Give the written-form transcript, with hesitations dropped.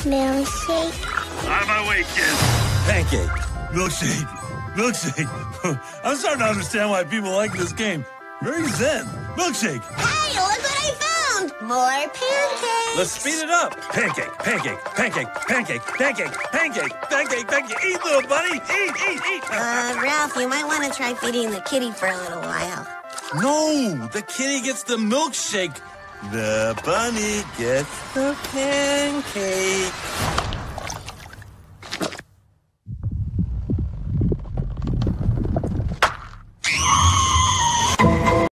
Milkshake. Out of my way, kid. Pancake. Milkshake. Milkshake. I'm starting to understand why people like this game. Very zen. Milkshake. Hey, look what I found! More pancakes. Let's speed it up. Pancake, pancake, pancake, pancake, pancake, pancake, pancake, pancake. Eat, little bunny. Eat. Ralph, you might want to try feeding the kitty for a little while. No, the kitty gets the milkshake. The bunny gets the pancake.